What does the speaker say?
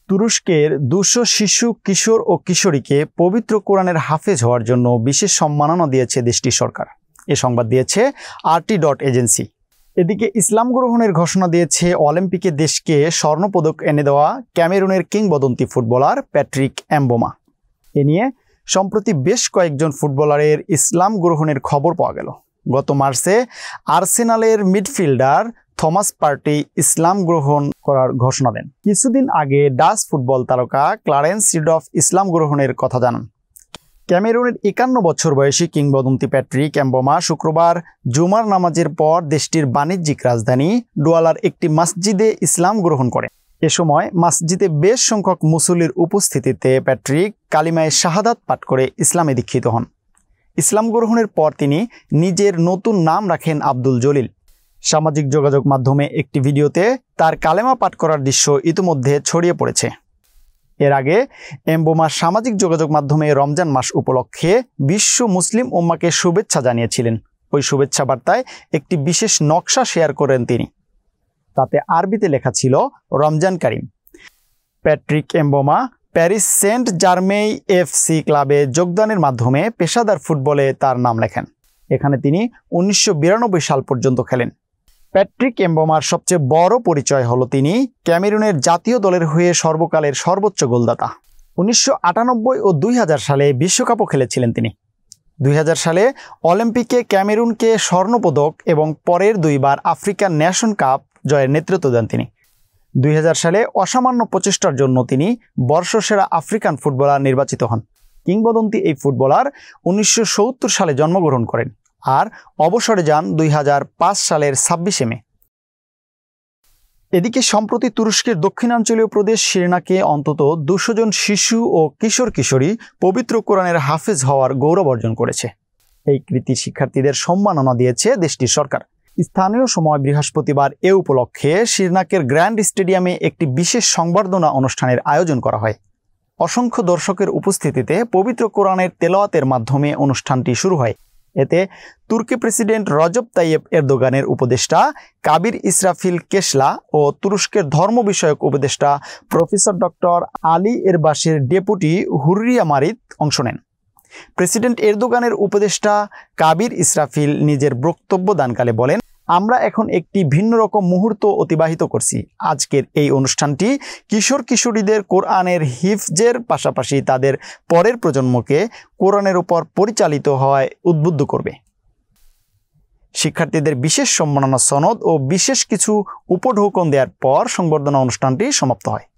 তুরস্কের 200 শিশু, কিশোর ও কিশোরীকে পবিত্র কোরআনের হাফেজ হওয়ার জন্য বিশেষ সম্মাননা দিয়েছে দেশটির সরকার। এ সংবাদ দিয়েছে RT এজেন্সি। এদিকে ইসলাম গ্রহণের ঘোষণা দিয়েছে অলিম্পিকে দেশকে স্বর্ণপদক এনে দেওয়া ক্যামেরুনের কিংবদন্তি ফুটবলার প্যাট্রিক এমবোমা। এ নিয়ে সম্প্রতি বেশ কয়েকজন ফুটবলারের ইসলাম গ্রহণের খবর পাওয়া গেল। গত মার্চে আর্সেনালের মিডফিল্ডার থমাস পার্টি ইসলাম গ্রহণ করার ঘোষণা দেন। কিছুদিন আগে ডাচ ফুটবল তারকা ক্লারেন্স সিডর্ফ ইসলাম গ্রহণের কথা জানান। ক্যামেরুনের 51 বছর বয়সী কিংবদন্তি প্যাট্রিক এমবোমা শুক্রবার জুমার নামাজের পর দেশটির বাণিজ্যিক রাজধানী ডুয়ালার একটি মসজিদে ইসলাম গ্রহণ করেন। এ সময় মসজিদে বেশ সংখ্যক মুসল্লির উপস্থিতিতে প্যাট্রিক কালিমায়ে শাহাদাত পাঠ করে ইসলামে দীক্ষিত হন। ইসলাম গ্রহণের পর তিনি নিজের নতুন নাম রাখেন আব্দুল জলিল। সামাজিক যোগাযোগ মাধ্যমে একটি ভিডিওতে তার কালেমা পাঠ করার দৃশ্য ইতিমধ্যে ছড়িয়ে পড়েছে। এর আগে এমবোমা সামাজিক যোগাযোগ মাধ্যমে রমজান মাস উপলক্ষে বিশ্ব মুসলিম উম্মাকে শুভেচ্ছা জানিয়েছিলেন। ওই শুভেচ্ছা বার্তায় একটি বিশেষ নকশা শেয়ার করেন তিনি। তাতে আরবিতে লেখা ছিল রমজান কারিম। Patrick Mboma Paris Saint Germain FC ক্লাবে যোগদানের মাধ্যমে পেশাদার ফুটবলে তার নাম লেখেন। এখানে তিনি 1992 সাল পর্যন্ত খেলেন। প্যাট্রিক এমবোমার সবচেয়ে বড় পরিচয় হলো তিনি ক্যামেরুনের জাতীয় দলের হয়ে সর্বকালের সর্বোচ্চ গোলদাতা। 1998 ও 2000 সালে বিশ্বকাপও খেলেছিলেন তিনি। 2000 সালে অলিম্পিকে ক্যামেরুনকে স্বর্ণপদক এবং পরের 2 বার আফ্রিকান নেশন কাপ জয়ের নেতৃত্ব দেন তিনি। 2000 সালে অসামান্য প্রচেষ্টার জন্য তিনি বর্ষসেরা আফ্রিকান ফুটবলার নির্বাচিত হন। কিংবদন্তি এই ফুটবলার 1970 সালে জন্মগ্রহণ করেন আর অবসরে যান 2005 সালের 26 মে। এদিকে সম্প্রতি তুরস্কের দক্ষিণাঞ্চলীয় প্রদেশ সিরনাকে অন্তত 200 জন শিশু ও কিশোর কিশোরী পবিত্র কোরআনের হাফেজ হওয়ার গৌরব অর্জন করেছে। এই কৃতি শিক্ষার্থীদের সম্মাননা দিয়েছে দেশটির সরকার। স্থানীয় সময় বৃহস্পতিবার এ উপলক্ষে সিরনাকের গ্র্যান্ড স্টেডিয়ামে একটি বিশেষ সংবর্ধনা অনুষ্ঠানের আয়োজন করা হয়। অসংখ্য দর্শকের উপস্থিতিতে পবিত্র কোরআনের তেলাওয়াতের মাধ্যমে অনুষ্ঠানটি শুরু হয়। এতে তুর্কি প্রেসিডেন্ট রজব তাইয়েপ এরদোগানের উপদেষ্টা কাবির ইসরাফিল কেশলা ও তুরস্কের ধর্ম বিষয়ক উপদেষ্টা প্রফেসর ডক্টর আলী এরবাসের ডেপুটি হুররিয়া মারিত অংশ নেন। প্রেসিডেন্ট এরদোগানের উপদেষ্টা কাবির ইসরাফিল নিজের বক্তব্য দানকালে বলেন, আমরা এখন একটি ভিন্ন রকম মুহূর্ত অতিবাহিত করছি। আজকের এই অনুষ্ঠানটি কিশোর কিশোরীদের কোরআনের হিফজের পাশাপাশি তাদের পরের প্রজন্মকে কোরআনের উপর পরিচালিত হওয়ায় উদ্বুদ্ধ করবে। শিক্ষার্থীদের বিশেষ সম্মাননা সনদ ও বিশেষ কিছু উপঢৌকন দেওয়ার পর সংবর্ধনা অনুষ্ঠানটি সমাপ্ত হয়।